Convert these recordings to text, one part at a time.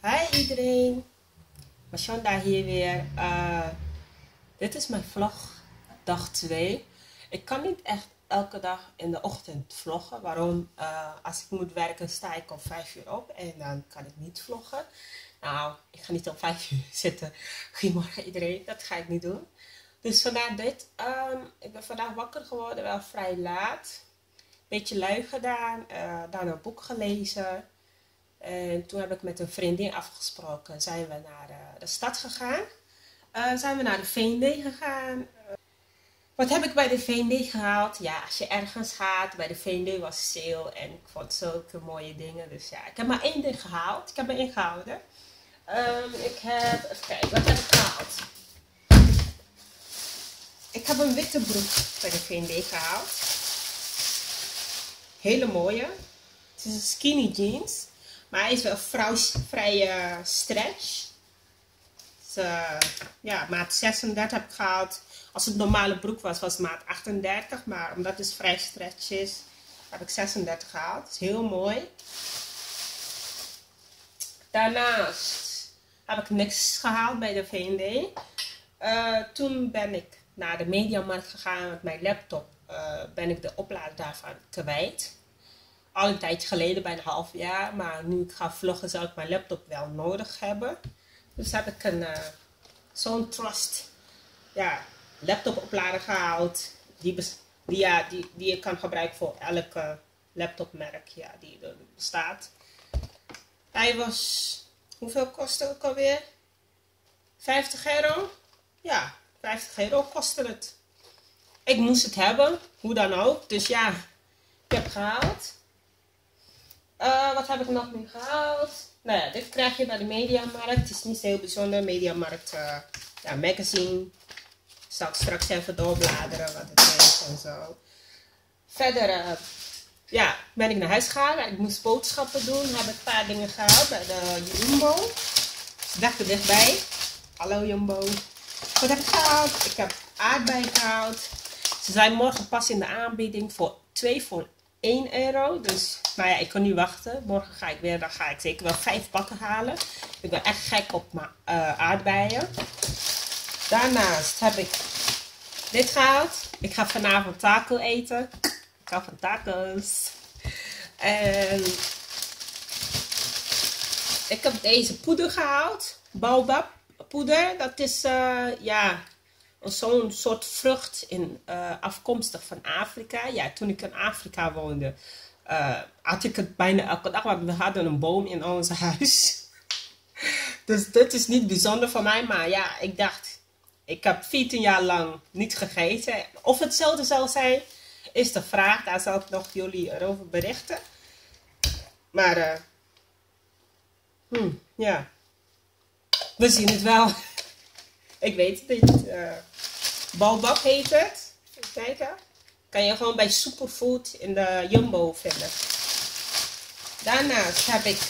Hi iedereen, Mashanda hier weer. Dit is mijn vlog, dag 2. Ik kan niet echt elke dag in de ochtend vloggen. Waarom? Als ik moet werken sta ik om 5 uur op en dan kan ik niet vloggen. Nou, ik ga niet om 5 uur zitten. Goedemorgen iedereen, dat ga ik niet doen. Dus vandaar dit. Ik ben vandaag wakker geworden, wel vrij laat. Beetje lui gedaan, daarna een boek gelezen. En toen heb ik met een vriendin afgesproken, zijn we naar de stad gegaan. Zijn we naar de V&D gegaan. Wat heb ik bij de V&D gehaald? Ja, als je ergens gaat, bij de V&D was sale en ik vond zulke mooie dingen. Dus ja, ik heb maar één ding gehaald. Ik heb me ingehouden. Ik heb, even kijken, wat heb ik gehaald? Ik heb een witte broek bij de V&D gehaald. Hele mooie. Het is een skinny jeans. Maar hij is wel vrij stretch. Dus, ja, maat 36 heb ik gehaald. Als het normale broek was, was het maat 38. Maar omdat het vrij stretch is, heb ik 36 gehaald. Dat is heel mooi. Daarnaast heb ik niks gehaald bij de V&D. Toen ben ik naar de Mediamarkt gegaan met mijn laptop. Ben ik de oplader daarvan kwijt. Al een tijdje geleden, bijna een half jaar. Maar nu ik ga vloggen, zal ik mijn laptop wel nodig hebben. Dus heb ik zo'n Trust laptop oplader gehaald. Die je kan gebruiken voor elke laptopmerk die er bestaat. Hij was, hoeveel kostte het alweer? 50 euro? Ja, 50 euro kostte het. Ik moest het hebben, hoe dan ook. Dus ja, ik heb het gehaald. Wat heb ik nog meer gehaald? Nou ja, dit krijg je bij de Mediamarkt. Het is niet heel bijzonder. Mediamarkt magazine. Ik zal straks even doorbladeren wat het is en zo. Verder ben ik naar huis gegaan. Ik moest boodschappen doen. Heb ik een paar dingen gehaald bij de Jumbo. Lekker dichtbij. Hallo Jumbo. Wat heb ik gehaald? Ik heb aardbeien gehaald. Ze zijn morgen pas in de aanbieding voor 2 voor 1 euro. Dus, maar ja, ik kan niet wachten. Morgen ga ik weer, dan ga ik zeker wel 5 pakken halen. Ik ben echt gek op aardbeien. Daarnaast heb ik dit gehaald. Ik ga vanavond taco eten. Ik hou van tacos. En ik heb deze poeder gehaald. Baobab poeder. Dat is zo'n soort vrucht afkomstig van Afrika. Ja, toen ik in Afrika woonde, had ik het bijna elke dag. Want we hadden een boom in ons huis. Dus dit is niet bijzonder voor mij. Maar ja, ik dacht, ik heb 14 jaar lang niet gegeten. Of hetzelfde zal zijn, is de vraag. Daar zal ik nog jullie erover berichten. Maar ja, we zien het wel. Ik weet het niet. Baobab heet het. Even kijken. Kan je gewoon bij Superfood in de Jumbo vinden. Daarnaast heb ik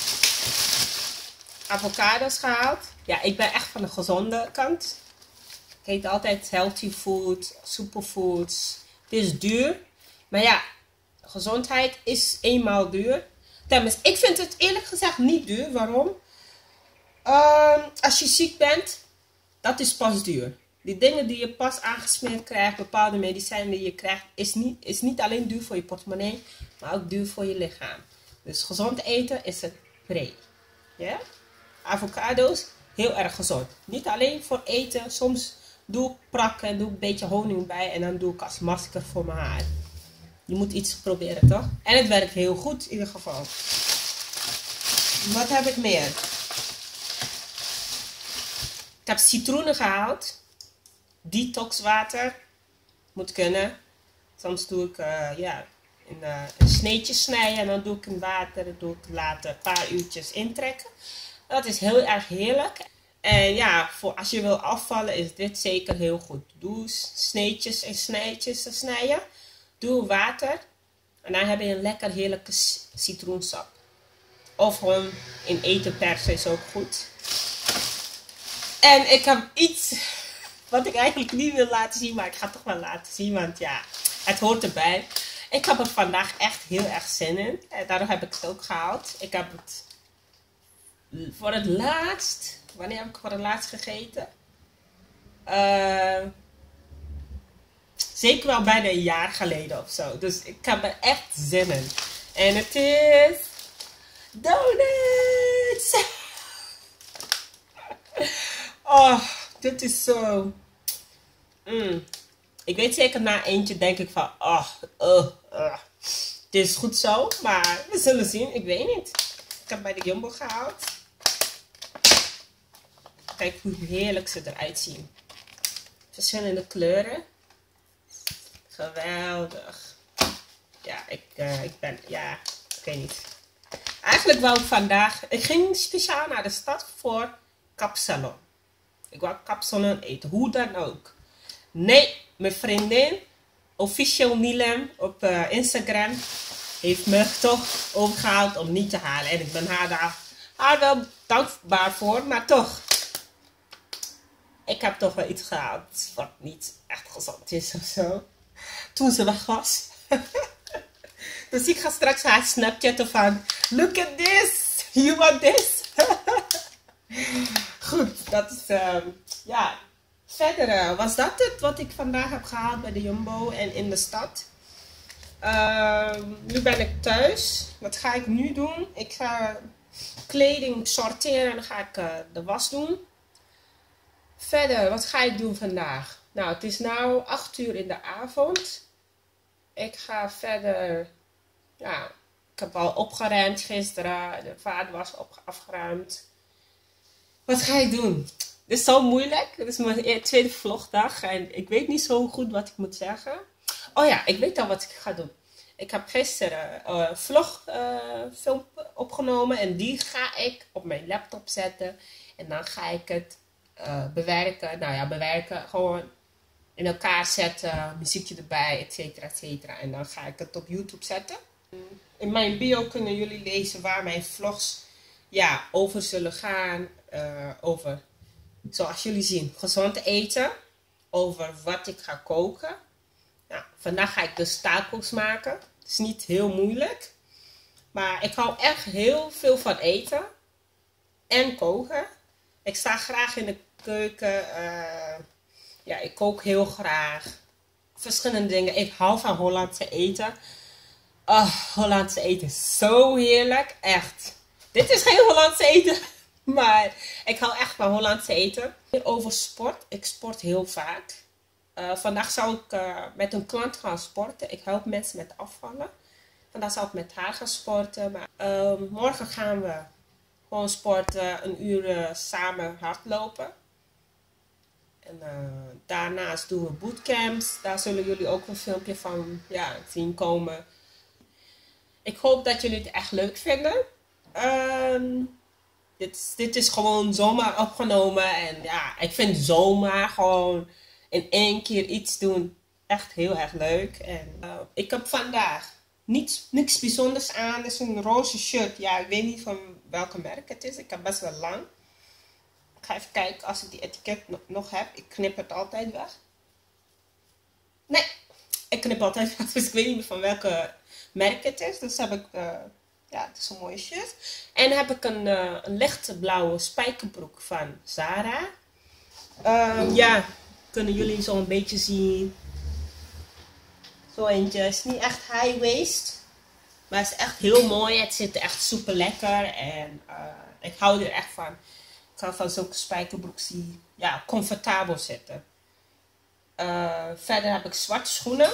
avocados gehaald. Ja, ik ben echt van de gezonde kant. Ik eet altijd healthy food, superfoods. Het is duur. Maar ja, gezondheid is eenmaal duur. Tenminste, ik vind het eerlijk gezegd niet duur. Waarom? Als je ziek bent, dat is pas duur. Die dingen die je pas aangesmeerd krijgt, bepaalde medicijnen die je krijgt, is niet alleen duur voor je portemonnee, maar ook duur voor je lichaam. Dus gezond eten is het pre. Yeah? Avocado's, heel erg gezond. Niet alleen voor eten, soms doe ik prakken, doe ik een beetje honing bij en dan doe ik als masker voor mijn haar. Je moet iets proberen, toch? En het werkt heel goed in ieder geval. Wat heb ik meer? Ik heb citroenen gehaald. Detox water. Moet kunnen. Soms doe ik een sneetje snijden. En dan doe ik in water. Dan doe ik later een paar uurtjes intrekken. Dat is heel erg heerlijk. En ja, voor als je wil afvallen is dit zeker heel goed. Doe sneetjes en snijtjes te snijden. Doe water. En dan heb je een lekker heerlijke citroensap. Of gewoon in eten persen is ook goed. En ik heb iets wat ik eigenlijk niet wil laten zien, maar ik ga het toch wel laten zien, want ja, het hoort erbij. Ik heb er vandaag echt heel erg zin in. En daarom heb ik het ook gehaald. Ik heb het voor het laatst, wanneer heb ik voor het laatst gegeten? Zeker wel bijna een jaar geleden of zo. Dus ik heb er echt zin in. En het is donuts! Oh, dit is zo... Ik weet zeker na eentje denk ik van... dit is goed zo, maar we zullen zien. Ik weet niet. Ik heb bij de Jumbo gehaald. Kijk hoe heerlijk ze eruit zien. Verschillende kleuren. Geweldig. Ja, ik weet niet. Eigenlijk wou ik vandaag... Ik ging speciaal naar de stad voor kapsalon. Ik wou kapsalon eten, hoe dan ook. Nee, mijn vriendin, Official Nilem op Instagram, heeft me toch overgehaald om niet te halen. En ik ben haar wel dankbaar voor, maar toch. Ik heb toch wel iets gehaald wat niet echt gezond is of zo. Toen ze weg was. Dus ik ga straks haar snapchatten van... Look at this! You want this? Goed, dat is... ja. Verder was dat het wat ik vandaag heb gehaald bij de Jumbo en in de stad. Nu ben ik thuis. Wat ga ik nu doen? Ik ga kleding sorteren en dan ga ik de was doen. Verder, wat ga ik doen vandaag? Nou, het is nu 8 uur in de avond. Ik ga verder... Ja, ik heb al opgeruimd gisteren. De vader was afgeruimd. Wat ga ik doen? Dit is zo moeilijk. Dit is mijn tweede vlogdag. En ik weet niet zo goed wat ik moet zeggen. Oh ja, ik weet al wat ik ga doen. Ik heb gisteren een vlogfilm opgenomen. En die ga ik op mijn laptop zetten. En dan ga ik het bewerken. Nou ja, bewerken. Gewoon in elkaar zetten. Muziekje erbij, et cetera, et cetera. En dan ga ik het op YouTube zetten. In mijn bio kunnen jullie lezen waar mijn vlogs over zullen gaan. Over, zoals jullie zien, gezond eten. Over wat ik ga koken. Nou, vandaag ga ik dus tacos maken. Het is niet heel moeilijk. Maar ik hou echt heel veel van eten. En koken. Ik sta graag in de keuken. Ik kook heel graag. Verschillende dingen. Ik hou van Hollandse eten. Hollandse eten is zo heerlijk. Echt. Dit is geen Hollandse eten. Maar ik hou echt van Hollandse eten. Over sport. Ik sport heel vaak. Vandaag zou ik met een klant gaan sporten. Ik help mensen met afvallen. Vandaag zou ik met haar gaan sporten. Maar morgen gaan we gewoon sporten. 1 uur samen hardlopen. En daarnaast doen we bootcamps. Daar zullen jullie ook een filmpje van zien komen. Ik hoop dat jullie het echt leuk vinden. Dit is gewoon zomaar opgenomen. En ja, ik vind zomaar gewoon in 1 keer iets doen echt heel erg leuk. En ik heb vandaag niks bijzonders aan. Het is een roze shirt. Ja, ik weet niet van welke merk het is. Ik heb best wel lang. Ik ga even kijken als ik die etiket nog heb. Ik knip het altijd weg. Nee, ik knip altijd weg. Dus ik weet niet meer van welke merk het is. Dus heb ik... het is een mooie shirt. En dan heb ik een lichte blauwe spijkerbroek van Zara. Kunnen jullie zo een beetje zien. Zo eentje. Het is niet echt high waist. Maar het is echt heel mooi. Het zit echt super lekker. En ik hou er echt van. Ik hou van zulke spijkerbroeks die comfortabel zitten. Verder heb ik zwarte schoenen.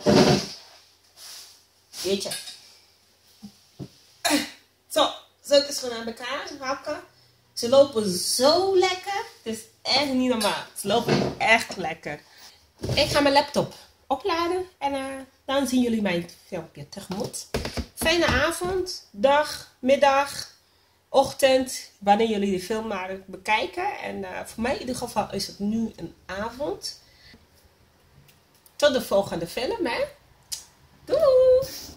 Weet je. Zo, zulke schoenen aan elkaar hakken. Ze lopen zo lekker. Het is echt niet normaal. Ze lopen echt lekker. Ik ga mijn laptop opladen. En dan zien jullie mijn filmpje tegemoet. Fijne avond, dag, middag, ochtend. Wanneer jullie de film maar bekijken. En voor mij in ieder geval is het nu een avond. Tot de volgende film, hè. Doei!